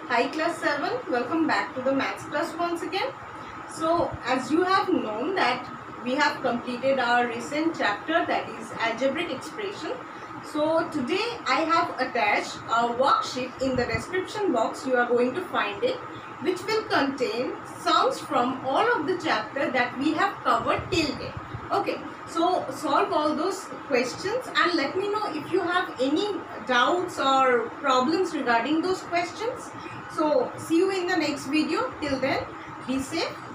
Hi class 7, welcome back to the maths class once again. So as you have known that we have completed our recent chapter, that is algebraic expression. So today I have attached a worksheet. In the description box you are going to find it, which will contain sums from all of the chapter that we have covered till date. Okay, so solve all those questions and let me know if you have any doubts or problems regarding those questions. So see you in the next video. Till then, be safe.